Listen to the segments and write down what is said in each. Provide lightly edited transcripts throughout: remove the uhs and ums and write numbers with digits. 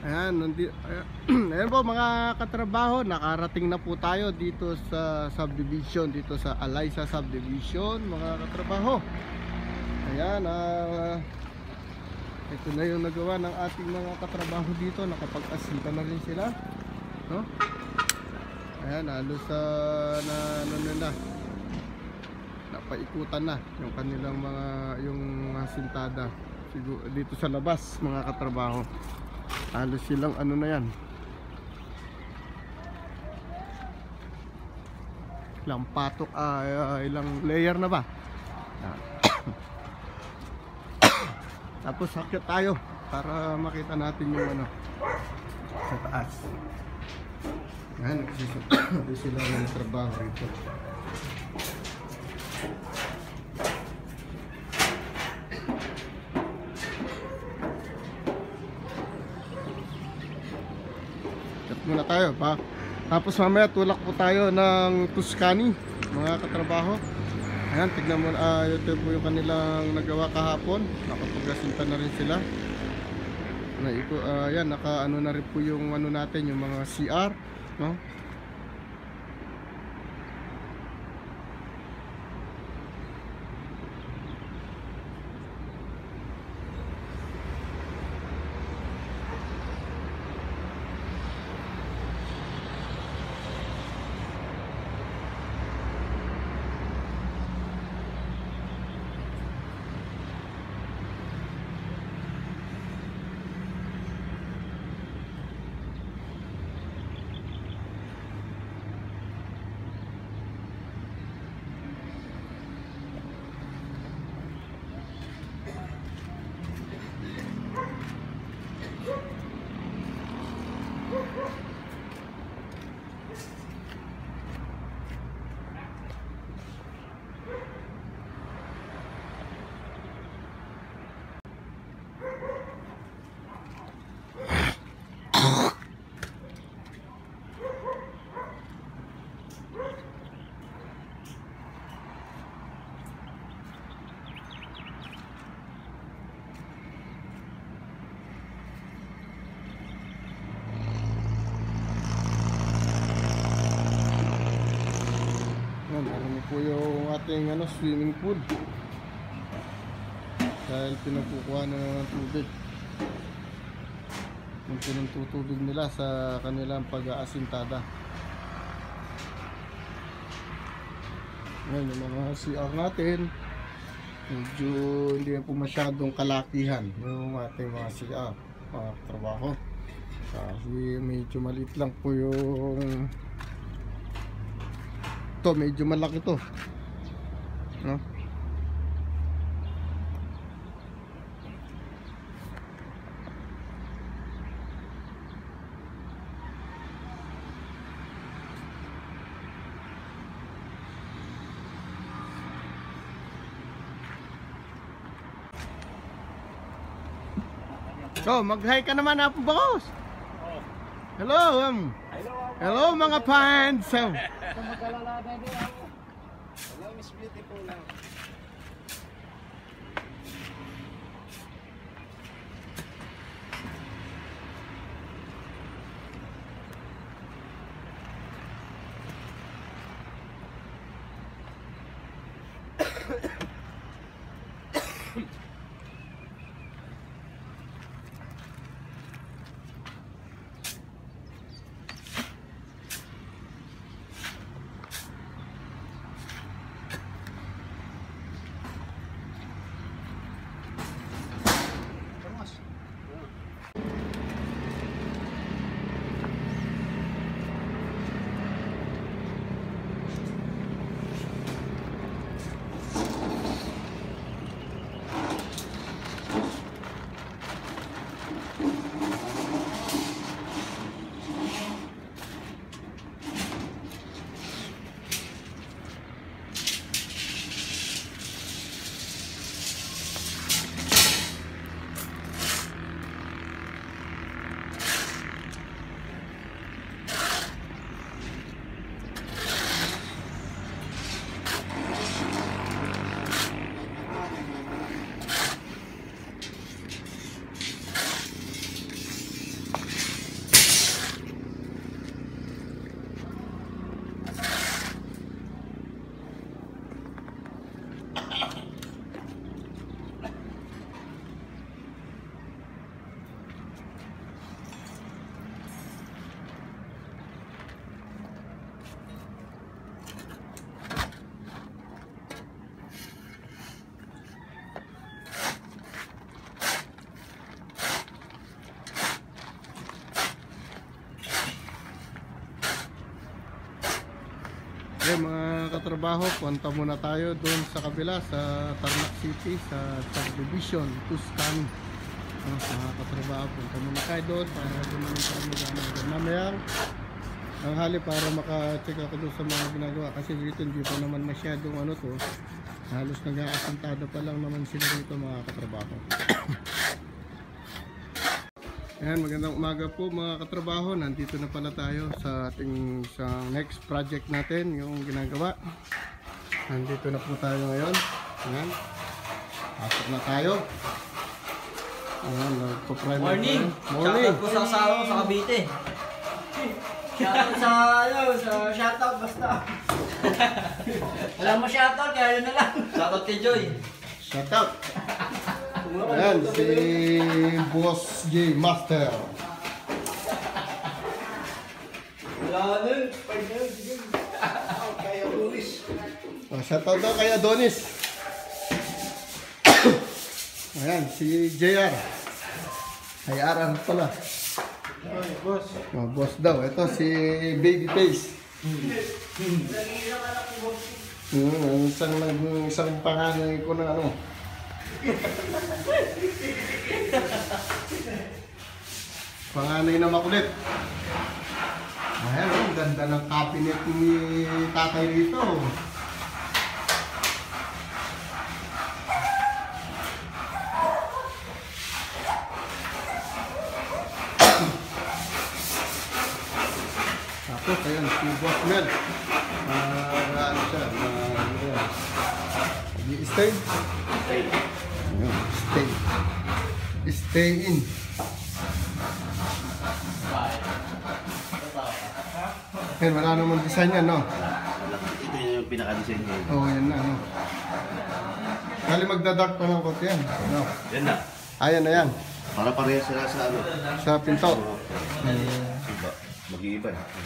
Ayan, ayan po mga katrabaho, nakarating na po tayo dito sa subdivision, dito sa Alaysa subdivision mga katrabaho. Ayan, ito na yung nagawa ng ating mga katrabaho dito, nakapag-asita na rin sila, no? Ayan, halos na ano nila, napaikutan na yung kanilang yung sintada siguro dito sa labas mga katrabaho. Halos silang ano na yan, ilang patok, ilang layer na ba. Tapos akyat tayo para makita natin yung ano sa taas. Yan, nagsisimula sila ng trabaho rito. Muna tayo pa. Tapos mamaya tulak po tayo ng Tuscany mga katrabaho. Ayan, tignan mo, ito po yung kanilang nagawa kahapon. Nakapagasinta na rin sila. Ayan, naka ano na rin po yung ano natin, yung mga CR, no? Marami po yung ating swimming pool dahil pinagkukuha na ng tubig. Yung pinagtutubig nila sa kanilang pag-aasintada. Ngayon yung mga CR natin, medyo hindi po masyadong kalakihan yung ating mga CR, mga trabaho. Kasi medyo maliit lang po yung to, medyo malaki to, no? So, mag-hi ka naman na po, boss. Hello, hello mga fans. Hello, Miss Beautiful. Okay mga katrabaho, punta muna tayo doon sa kabila sa Tarlac City sa subdivision Tuscany. Mga katrabaho, punta muna tayo doon para doon naman tayo mag-ano. Mamayang ang hali para maka-check ako doon sa mga ginagawa kasi dito hindi pa naman masyadong ano to, halos nag-aasintado pa lang naman sila dito mga katrabaho. Ayan, magandang umaga po mga katrabaho. Nandito na pala tayo sa ating next project natin, yung ginagawa. Nandito na po tayo ngayon. Ayan. Pasok na tayo. Ayan, nagpo-primer Morning! tayo. Morning! Shoutout po sa asawa ko sa Cavite. Shoutout sa, sa shoutout basta. Alam mo shoutout, kaya yun na lang. Shoutout kay Joy. Shout out! Ayan, si Boss J Master. Wala nun. Kaya Luis. Shout out daw kay Adonis. Ayan, si JR. Ay, Aran pala. Boss. Oh, boss daw. Ito si Babyface. Isang panganay ko ng ano. Panganay na makulit. Ayan, ang ganda ng cabinet ni tatay rito. Tapos, ayan, si Boss Mel. Ano siya? Stay? Ayan, stay. Stay in. Ayan, wala namang design yan, no? Ito yung pinaka-design niya. Oo, yan na, no? Kali magdadark pa ng konti yan. No? Yan na. Ayan na yan. Para parehas sila sa ano. Sa pinto. Iba. Mag-iiba.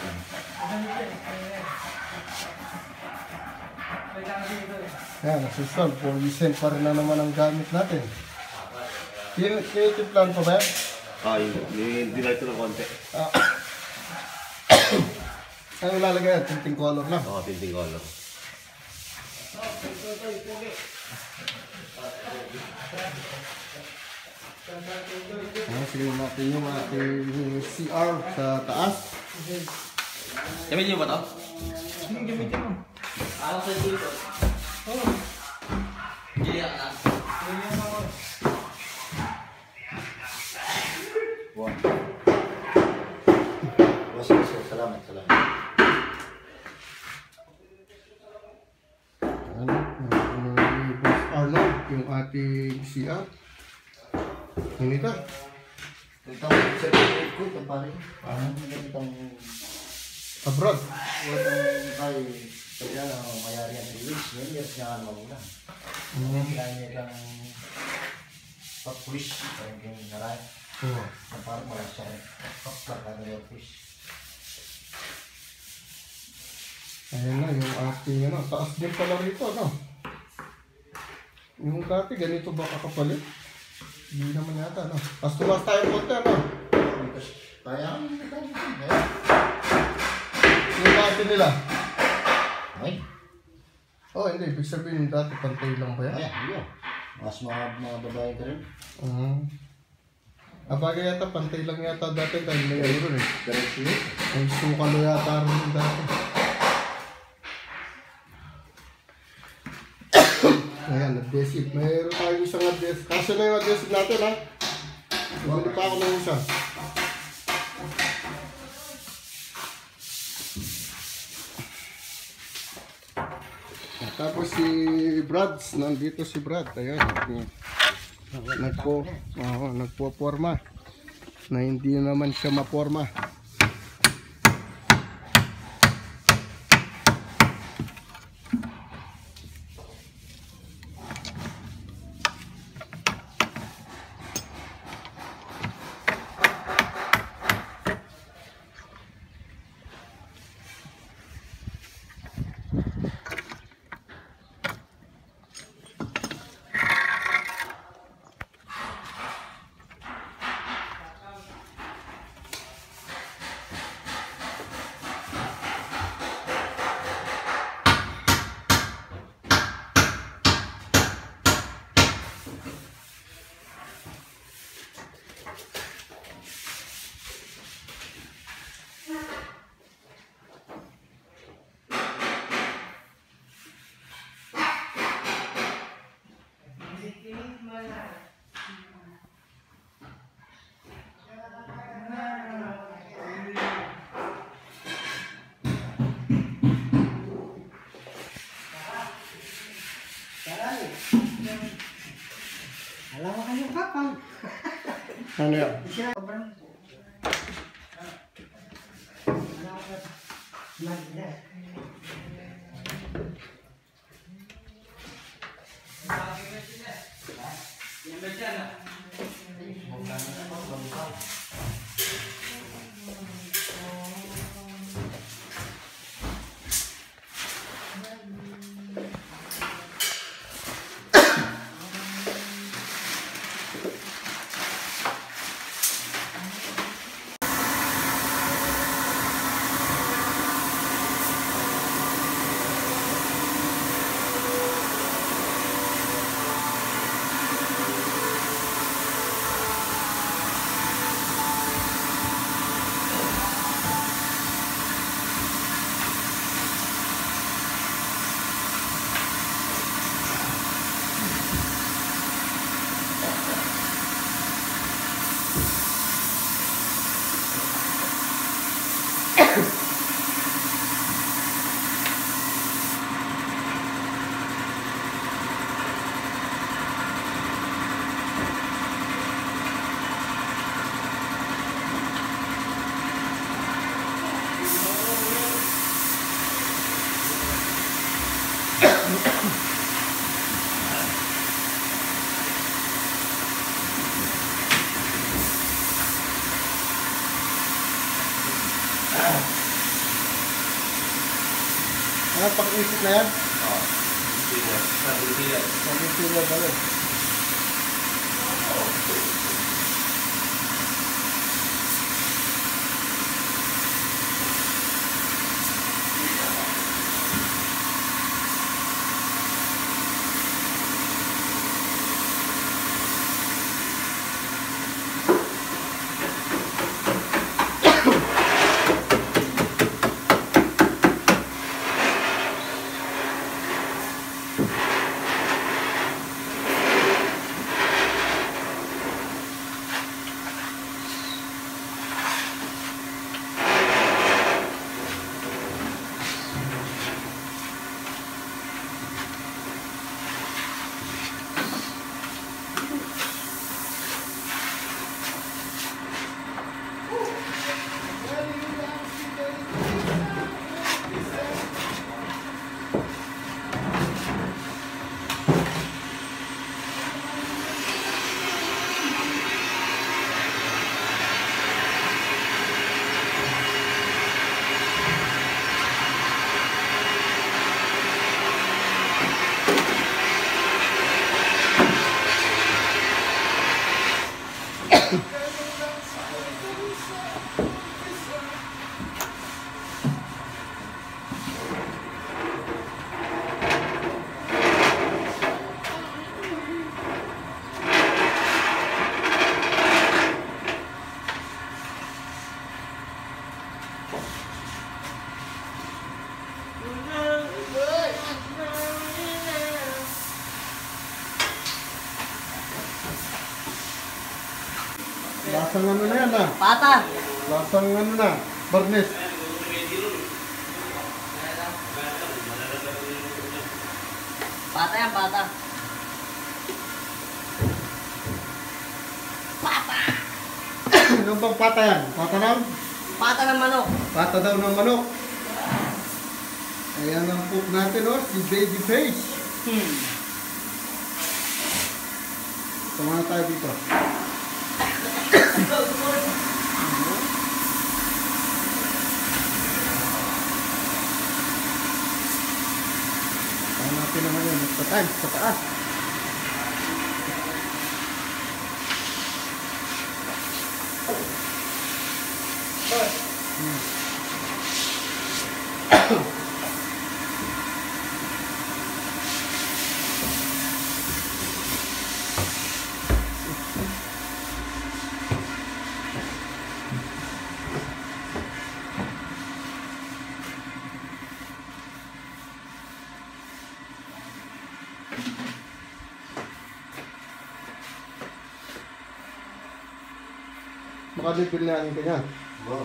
Ayan, nasusunod. Pulisen pa rin na naman ang gamit natin. Tinitiplan pa ba yan? Yung delight ng konti. Ano lalagay yan? Tinting color lang. Oo, tinting color. Ayan, sige natin yung ating CR sa taas. Gamitin mo ba ito? Sige, gamitin mo. Alam sa dito. Oo. Hindi ka na. Wow. Boss, salamat. Ni Boss Arnold, yung ating CR. Hindi ka. Ito ang certificate ko, ito pare. Itong Abroad. ay kaya mayari yan si Luis. Yan years niya ano muna. Kaya niya kang pag-push. Parang kayong naray. Oo. Na parang wala siya. Pag-plaka na yung push. Ayan na, yung ating ano, taas din pala rito, no? Yung dati, ganito ba kakapalit? Hindi naman yata, no? Tumas tayo konti, no? Kaya Yung dati nila. ay. Oh, hindi. Ibig sabihin yung dati, pantay lang ba yan? Ay, yun. Mas mga babae ka rin. Abagay yata, pantay lang yata dati dahil may euro eh. Diretso yun. May sukalo yata rin yung dati. Ayan, adhesive. Mayroon tayong isang adhesive. Kasi na yung adhesive natin, ha? Bumili pa ako ng isa. Tapos si Brads, nandito si Brad. Ayan, nagpo-forma. Na hindi naman siya maporma. Ano yan? Ano pag-isip na yan? Oo. Sabi sila. Sabi sila balik. Lasang ano na yan ah. Pata. Lasang ano na. Barnes. Pata yan, pata. Pata. Ano bang pata yan? Pata ng? Pata ng manok. Pata daw ng manok. Ayan ang cook natin oh. Si Baby Face. Sama tayo dito. Kaya natin naman yun. Magpatay sa taas. Baka bibili natin kanya. Wow.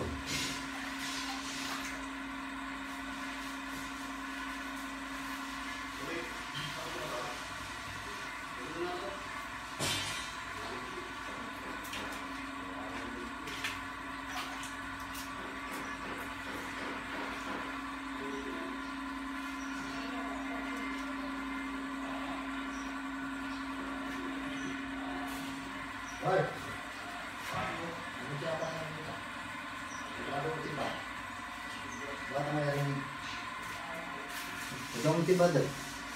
Bata mayaring. Ito ang tibad eh.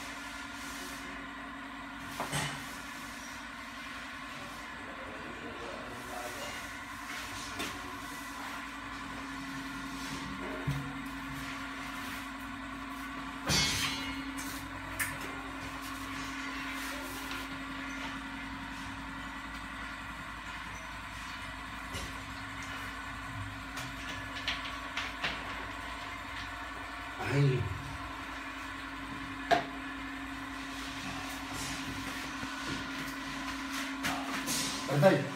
Ay. Patay.